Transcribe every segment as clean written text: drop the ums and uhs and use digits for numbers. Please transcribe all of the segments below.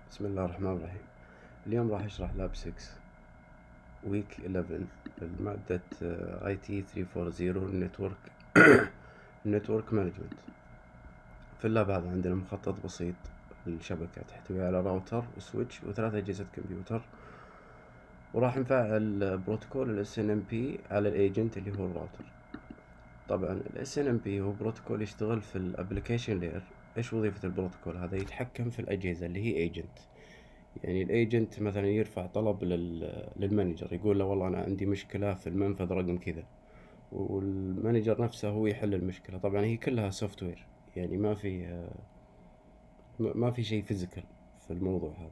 بسم الله الرحمن الرحيم. اليوم راح اشرح لاب 6 ويك 11 المادة IT 340 نتورك مانجمنت. في اللاب هذا عندنا مخطط بسيط للشبكة تحتوي على راوتر وسويتش وثلاث أجهزة كمبيوتر، وراح نفعل بروتوكول ال SNMP على الايجنت اللي هو الراوتر. طبعا ال SNMP هو بروتوكول يشتغل في الابليكيشن لاير. ايش وظيفة البروتوكول هذا؟ يتحكم في الأجهزة اللي هي ايجنت. يعني الايجنت مثلا يرفع طلب للمانجر، يقول له والله انا عندي مشكلة في المنفذ رقم كذا، والمانجر نفسه هو يحل المشكلة. طبعا هي كلها سوفت وير، يعني ما في شيء فيزيكال في الموضوع هذا.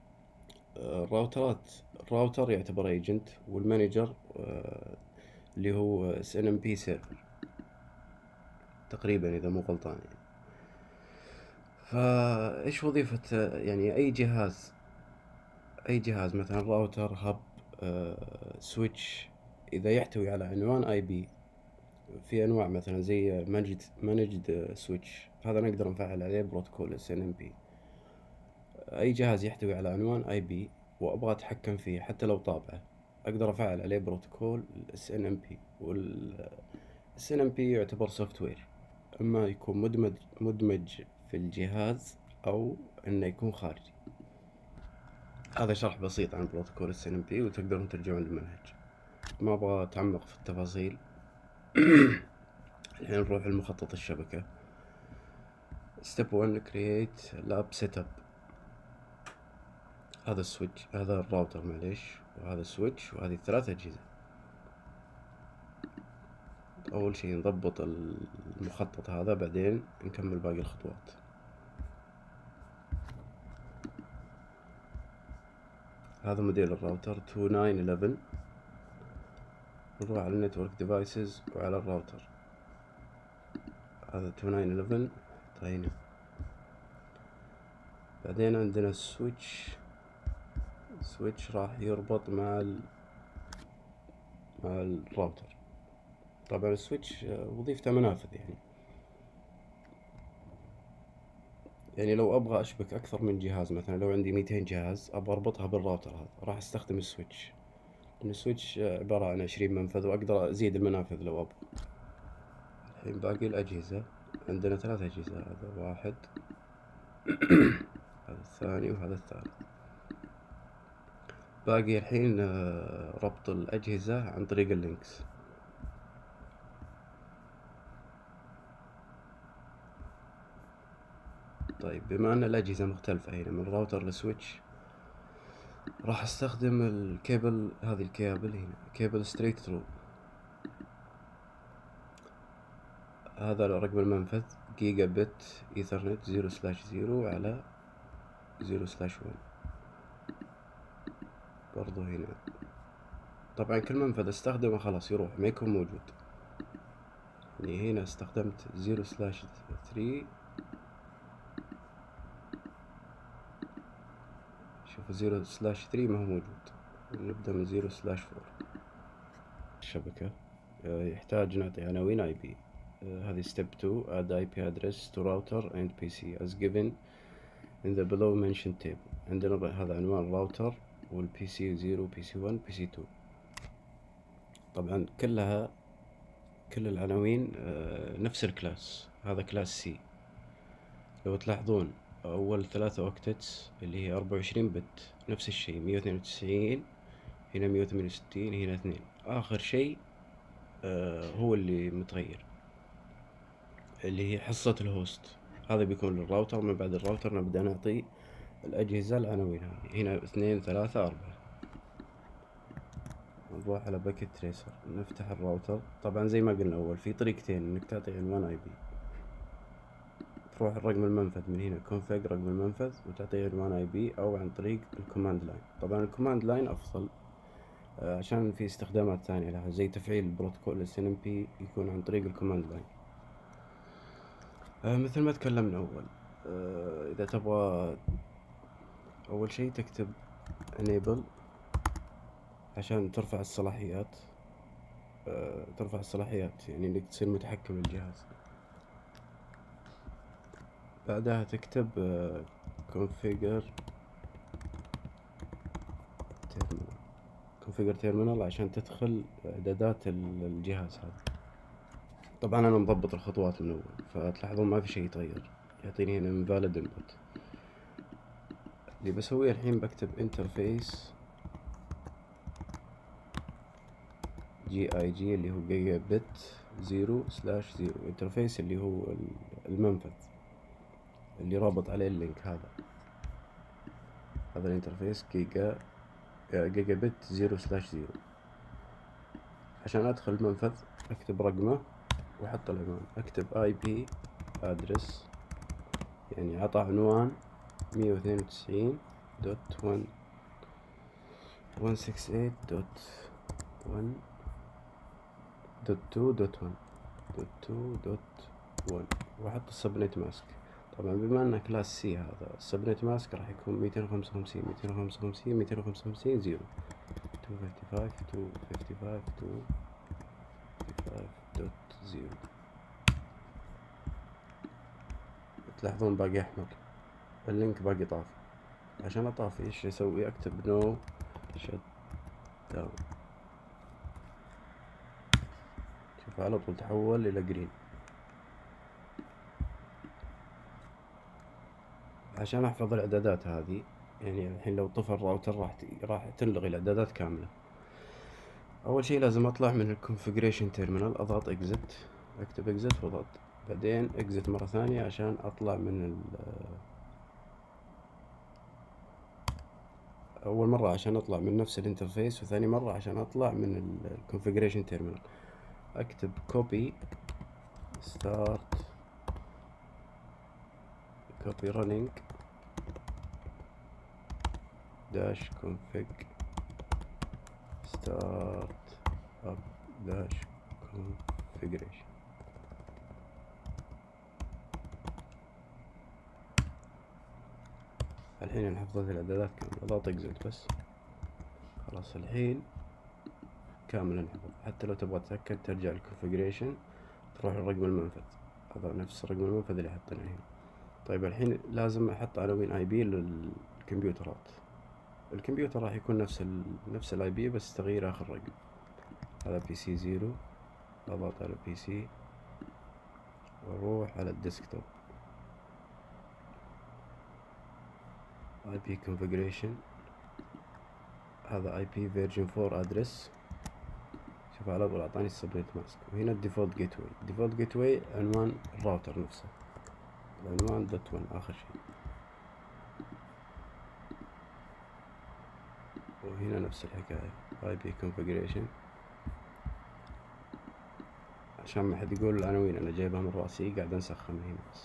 الراوتر يعتبر ايجنت، والمانجر اللي هو اس ان ام بي سيرفر تقريبا اذا مو غلطان يعني. فايش وظيفة يعني اي جهاز مثلا راوتر، هب، سويتش، اذا يحتوي على عنوان اي بي. في انواع مثلا زي مانجد سويتش، هذا نقدر نفعل عليه بروتوكول اس ان ام بي. اي جهاز يحتوي على عنوان اي بي وابغى اتحكم فيه حتى لو طابعه، اقدر افعل عليه بروتوكول اس ان ام بي. والاس ان ام بي يعتبر سوفت وير، اما يكون مدمج في الجهاز او انه يكون خارجي. هذا شرح بسيط عن بروتوكول اس ان ام بي، وتقدرون ترجعون للمنهج. ما ابغى اتعمق في التفاصيل. الحين نروح لمخطط الشبكة. ستيب 1 create lab setup. هذا السويتش، هذا الراوتر معليش، وهذا السويتش، وهذه الثلاث أجهزة. أول شي نضبط المخطط هذا، بعدين نكمل باقي الخطوات. هذا موديل الراوتر 2911. نروح على النتورك ديفايسز وعلى الراوتر. هذا 2911 طيب. بعدين عندنا السويتش راح يربط مع الراوتر. طبعا السويتش وظيفته منافذ، يعني لو ابغى اشبك اكثر من جهاز، مثلا لو عندي 200 جهاز ابغى اربطها بالراوتر هذا، راح استخدم السويتش، لان السويتش عبارة عن 20 منفذ، واقدر ازيد المنافذ لو ابغى. الحين باقي الاجهزة، عندنا ثلاث اجهزة، هذا واحد هذا الثاني وهذا الثالث. باقي الحين ربط الاجهزة عن طريق اللينكس. طيب بما ان الاجهزة مختلفة هنا من الراوتر للسويتش، راح استخدم الكيبل، هذه الكيبل هنا كيبل ستريت ثرو. هذا رقم المنفذ جيجا بت ايثرنت 0/0 على 0/1. برضو هنا طبعا كل منفذ استخدمه خلاص يروح، ما يكون موجود. يعني هنا استخدمت 0/3، شوفوا 0/3 ما هو موجود. نبدأ من 0/4. الشبكة يحتاج نعطي عناوين اي بي. هذه step 2 add IP address to router and PC as given in the below mentioned table. عندنا هذا عنوان الراوتر، والبي سي 0 بي سي 1 بي سي 2. طبعا كل العناوين نفس الكلاس، هذا كلاس سي. لو تلاحظون اول 3 اوكتتس اللي هي 24 بت نفس الشيء، 192 هنا، 168 هنا 2. اخر شيء هو اللي متغير، اللي هي حصة الهوست. هذا بيكون للراوتر. من بعد الراوتر نبدأ نعطي الأجهزة العناوين هذه، هنا 2 3 4. نروح على باكيت تريسر، نفتح الراوتر. طبعا زي ما قلنا أول، في طريقتين إنك تعطي عنوان اي بي. تروح الرقم المنفذ من هنا config رقم المنفذ، وتعطيه عنوان اي بي، أو عن طريق الكوماند لاين. طبعا الكوماند لاين أفضل، عشان في استخدامات ثانية لها زي تفعيل بروتوكول SNMP يكون عن طريق الكوماند لاين. مثل ما تكلمنا أول، إذا تبغى أول شي تكتب enable عشان ترفع الصلاحيات. يعني إنك تصير متحكم بالجهاز. بعدها تكتب configure configure terminal عشان تدخل اعدادات الجهاز هذا. طبعا انا مضبط الخطوات من اول، فتلاحظون ما في شيء يتغير، يعطيني هنا invalid input. اللي بسويه الحين بكتب interface GIG اللي هو جيجا بت 0/0 interface اللي هو المنفذ اللي رابط عليه اللينك. هذا الانترفيس جيجا بت 0/0. عشان ادخل المنفذ اكتب رقمه واحط العنوان، اكتب IP address يعني عطى عنوان 192.168.2.1 واحط السبنت ماسك. طبعا بما انه كلاس سي هذا السبنت ماسك راح يكون 255 0 255.255.0. تلاحظون باقي احمر، اللينك باقي طافي. عشان اطافي ايش اسوي؟ اكتب نو شت داون، شوف على طول تحول الى جرين. عشان احفظ الاعدادات هذه، يعني الحين لو طفى الراوتر راح تلغي الاعدادات كاملة. اول شيء لازم اطلع من الكونفيجريشن تيرمينال، اضغط اكزت، اكتب اكزت واضغط، بعدين اكزت مرة ثانية عشان اطلع من اول مرة عشان اطلع من نفس الانترفيس، وثاني مرة عشان اطلع من الكونفيجريشن تيرمينال. اكتب copy running dash config start up dash configuration. الحين انا حفظت الاعدادات كاملة، اضغط اكزت بس خلاص. الحين كامل انحفظ. حتى لو تبغى تتأكد ترجع للكونفيجريشن، تروح لرقم المنفذ، هذا نفس رقم المنفذ اللي حطيناه هنا. طيب الحين لازم احط عناوين IP للكمبيوترات. الكمبيوتر راح يكون نفس الاي بي بس تغيير اخر رقم. هذا PC 0، اضغط على PC واروح على الديسكتوب، IP configuration، هذا IP version 4 address. شوف على طول اعطاني السبنت ماسك، وهنا الديفولت جيت واي عنوان الراوتر نفسه، العنوان .1 اخر شيء، وهنا نفس الحكاية IP configuration. عشان ما حد يقول العناوين انا جايبها من راسي، قاعد انسخها هنا بس.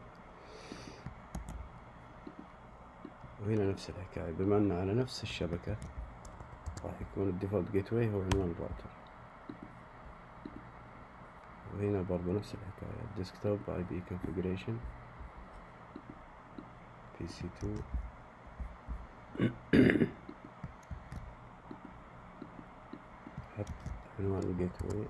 وهنا نفس الحكاية، بما ان على نفس الشبكة راح يكون الديفولت جيت واي هو عنوان الراوتر. وهنا برضو نفس الحكاية، ديسكتوب IP configuration PC2 حط عنوان الجيت واي.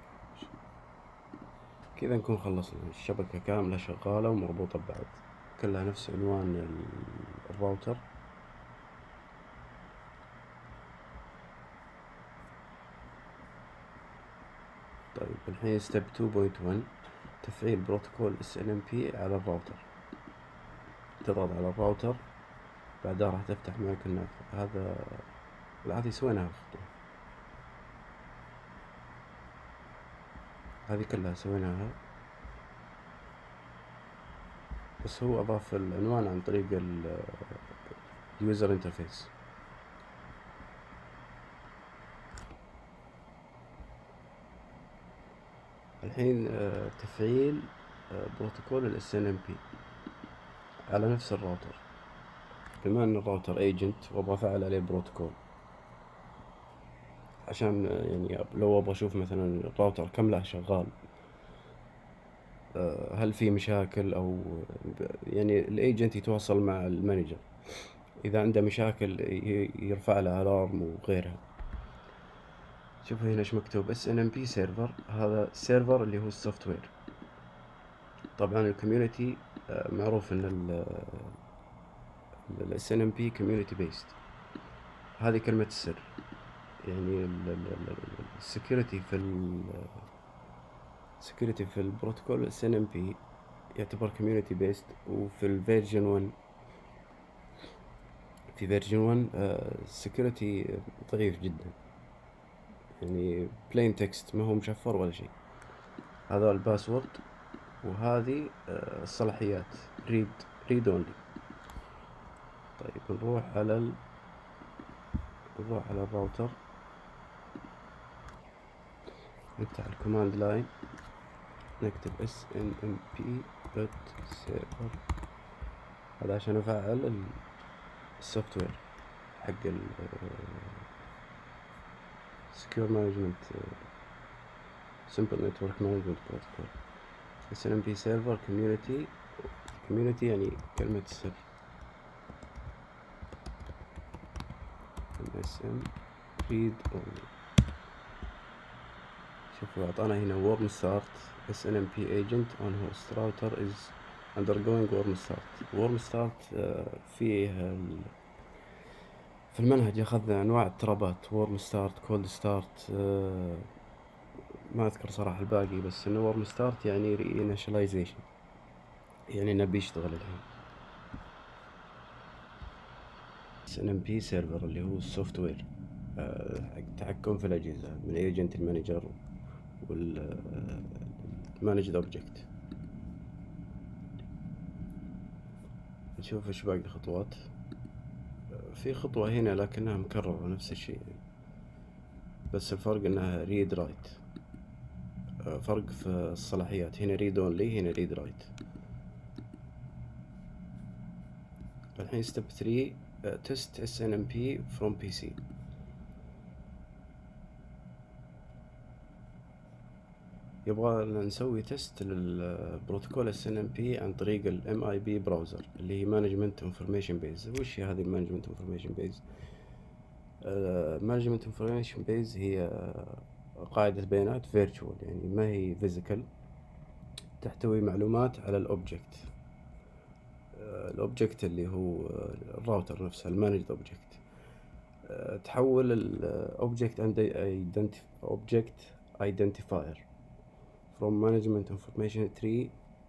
كذا نكون خلصنا، الشبكة كاملة شغالة ومربوطة ببعض، كلها نفس عنوان الراوتر. طيب الحين ستيب 2.1 تفعيل بروتوكول SNMP على الراوتر. تضغط على الراوتر، بعدها راح تفتح معك النافذة. هذه سويناها الخطوة، هذه كلها سويناها، بس هو أضاف العنوان عن طريق اليوزر انترفيس. الحين تفعيل بروتوكول SNMP على نفس الراوتر. بما ان الراوتر ايجنت وابغى افعل عليه بروتوكول، عشان يعني لو ابغى اشوف مثلا الراوتر كم له شغال، هل في مشاكل او يعني الايجنت يتواصل مع المانجر، اذا عنده مشاكل يرفع له الارم وغيرها. شوفوا هنا ايش مكتوب SNMP سيرفر. هذا سيرفر اللي هو السوفت وير. طبعا الكوميونتي معروف ان ال SNMP community based، هذه كلمة السر. يعني السكيورتي في البروتوكول SNMP يعتبر community based، وفي الفيرجن 1 في فيرجن 1 السكيورتي ضعيف جدا، يعني plain text ما هو مشفر ولا شيء. هذا الباسورد، وهذه الصلاحيات read only. طيب نروح على الراوتر، نفتح الكوماند لاين، نكتب snmp.server. هذا عشان افعل السوفت وير حق ال secure management simple network management protocol. snmp server community يعني كلمة السر. sm read only. شوفوا أعطانا هنا warm start snmp agent on host router is undergoing warm start. فيه في المنهج أخذنا أنواع الترابات warm start cold start، ما أذكر صراحة الباقي، بس إنه warm start يعني reinitialization، يعني إنه بيشتغل الحين. SNMP server اللي هو السوفت وير حق التحكم في الأجهزة من ايجنت المانجر والمانجد اوبجكت. نشوف ايش باقي الخطوات. في خطوة هنا لكنها مكررة نفس الشيء، بس الفرق انها read write. فرق في الصلاحيات، هنا read only هنا read write. الحين step 3 test SNMP from PC. يبغى نسوي تيست للبروتوكول SNMP عن طريق ال MIB براوزر اللي هي Management Information Base. وش هي هذه Management Information Base؟ Management Information Base هي قاعدة بيانات virtual، يعني ما هي physical، تحتوي معلومات على الأوبجكت. الأوبجكت اللي هو الراوتر نفسه المانجد أوبجكت. تحول الأوبجكت object identifier from management information tree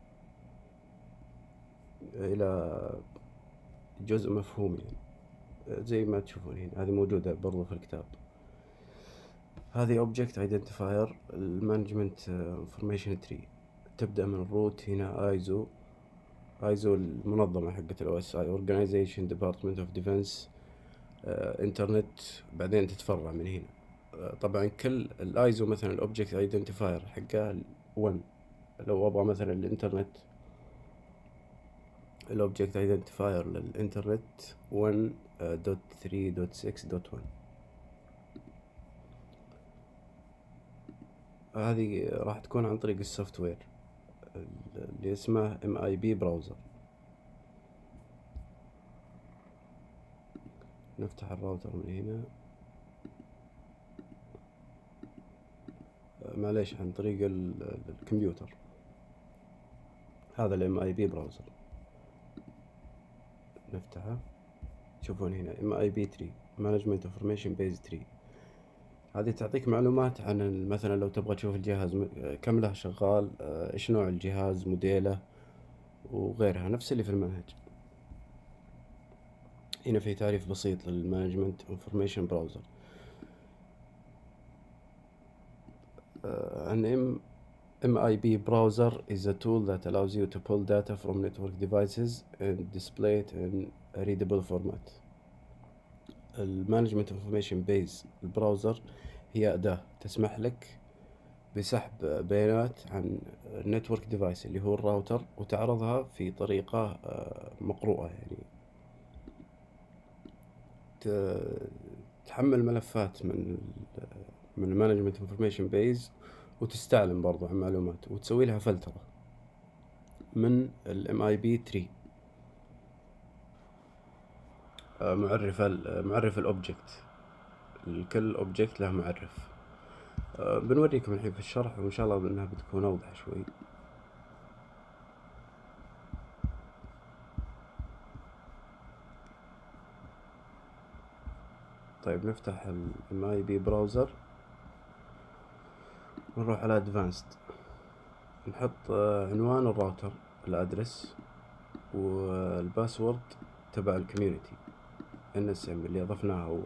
إلى جزء مفهوم، يعني زي ما تشوفون هنا، هذه موجودة برضو في الكتاب. هذه object identifier management information tree، تبدأ من الروت. هنا ايزو المنظمة حقت OSI Organization Department of Defense انترنت، بعدين تتفرع من هنا. طبعا كل الايزو مثلا الاوبجكت ايدنتيفاير حقه 1. لو ابغى مثلا الانترنت الاوبجكت ايدنتيفاير للانترنت 1.3.6.1. هذه راح تكون عن طريق السوفت وير اللي اسمه MIB براوزر. نفتح الراوتر من هنا، معليش، عن طريق الكمبيوتر. هذا ال MIB براوزر نفتحه. تشوفون هنا MIB tree Management Information Base Tree. هذه تعطيك معلومات عن مثلا لو تبغى تشوف الجهاز كم له شغال، ايش نوع الجهاز، موديله وغيرها، نفس اللي في المنهج. هنا في تعريف بسيط للمانجمنت انفورميشن براوزر. an MIB browser is a tool that allows you to pull data from network devices and display it in a readable format. المانجمنت انفورميشن بيز البراوزر هي أداة تسمح لك بسحب بيانات عن النتورك ديفايس اللي هو الراوتر، وتعرضها في طريقة مقروءة، يعني تحمل ملفات من المانجمنت انفورميشن بيز، وتستعلم برضو عن معلومات، وتسوي لها فلترة من ال MIB tree. معرف الأوبجكت، كل أوبجكت له معرف. بنوريكم الحين في الشرح، وإن شاء الله إنها بتكون أوضح شوي. طيب نفتح ال MIB براوزر ونروح على ادفانسد، نحط عنوان الراوتر، الادرس، والباسورد تبع الكوميونتي NSM اللي اضفناها اول.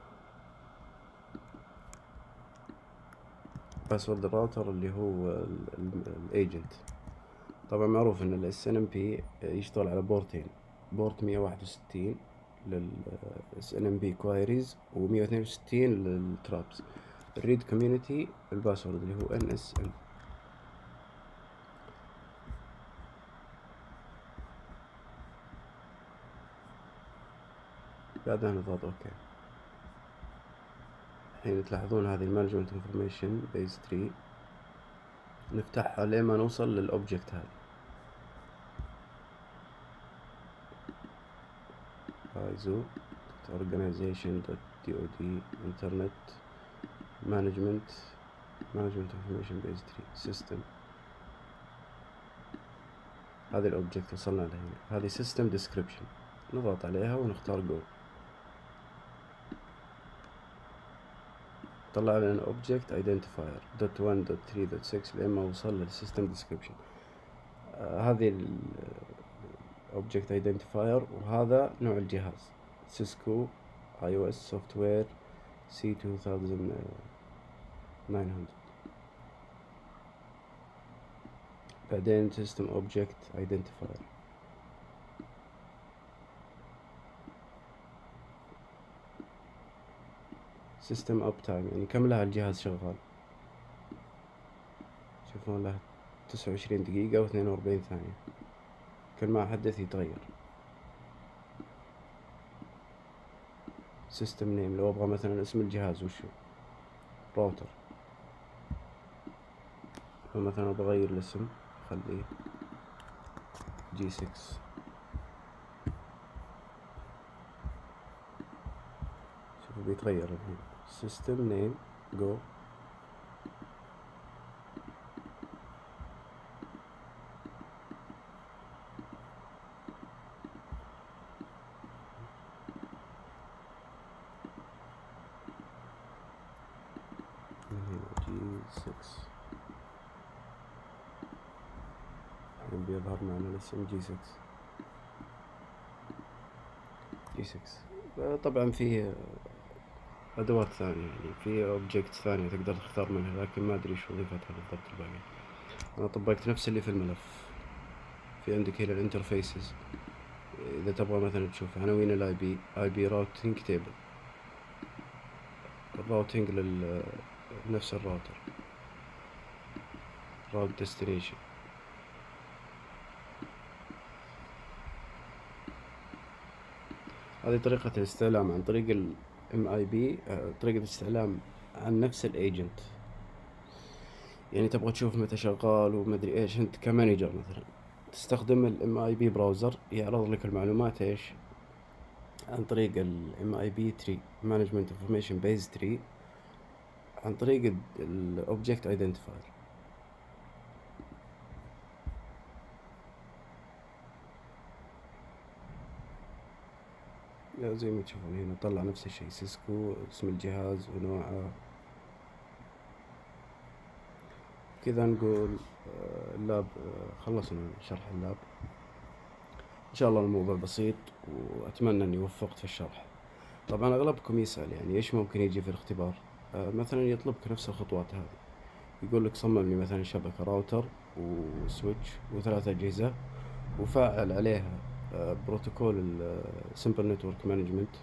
باسورد الراوتر اللي هو الايجنت. طبعا معروف ان ال SNMP يشتغل على بورتين، بورت 161 لل SNMP كوايريز و 162 للترابس. الريد كوميونتي الباسورد اللي هو NSM. بعدها نضغط اوكي. الحين تلاحظون هذه المانجمنت انفورميشن بيز 3 نفتحها لين ما نوصل للاوبجكت هذا. ISO organization.dod internet management information base 3 system. هذه الاوبجكت وصلنا لها هنا. هذه system description، نضغط عليها ونختار go. طلع لنا object identifier .1.3.6 لين ما وصل للسيستم description. هذه ال object identifier، وهذا نوع الجهاز سيسكو iOS software C2900. بعدين system object identifier. system up time يعني كم لها الجهاز شغال. شوفون له 29 دقيقة و42 ثانية، كل ما أحدث يتغير. system name لو أبغى مثلا اسم الجهاز وشو، راوتر، فمثلا بغير الاسم خليه G6. شوفوا بيتغير الحين. system name go. G6 الحين بيظهر معنا الاسم G6. طبعا فيه ادوات ثانية، يعني في اوبجكت ثانية تقدر تختار منها، لكن ما ادري ايش وظيفتها بالضبط الباقي. انا طبقت نفس اللي في الملف. في عندك هنا الانترفيسز، اذا تبغى مثلا تشوف عناوين الاي بي راوتينج تيبل، الراوتينج لنفس الراوتر، راوت ديستنيشن. هذه طريقة الاستعلام عن طريق ال MIB، طريقة الاستعلام عن نفس الايجنت. يعني تبغى تشوف متى شغال ومدري ايش، انت كمانجر مثلا تستخدم ال MIB براوزر يعرض لك المعلومات ايش عن طريق ال MIB 3 Management Information Base 3 عن طريق ال Object Identifier. زي ما تشوفون هنا طلع نفس الشيء، سيسكو، اسم الجهاز ونوعه. كذا نقول اللاب خلصنا شرح اللاب. ان شاء الله الموضوع بسيط، واتمنى اني وفقت في الشرح. طبعا اغلبكم يسأل يعني ايش ممكن يجي في الاختبار. مثلا يطلبك نفس الخطوات هذه، يقول لك صمم لي مثلا شبكة راوتر وسويتش وثلاث اجهزة، وفعل عليها بروتوكول السمبل نتورك مانجمنت،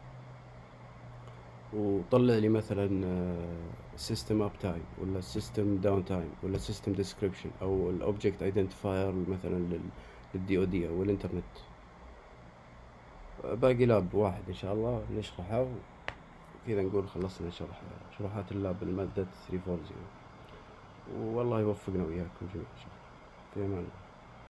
وطلع لي مثلا سيستم اب تايم ولا سيستم داون تايم ولا سيستم ديسكريبشن او الاوبجكت ايدنتيفاير مثلا للDOD او الانترنت. باقي لاب واحد ان شاء الله نشرحه، وكذا نقول خلصنا شروحات اللاب المادة 340. والله يوفقنا وياكم جميعا ان شاء الله. في امان الله.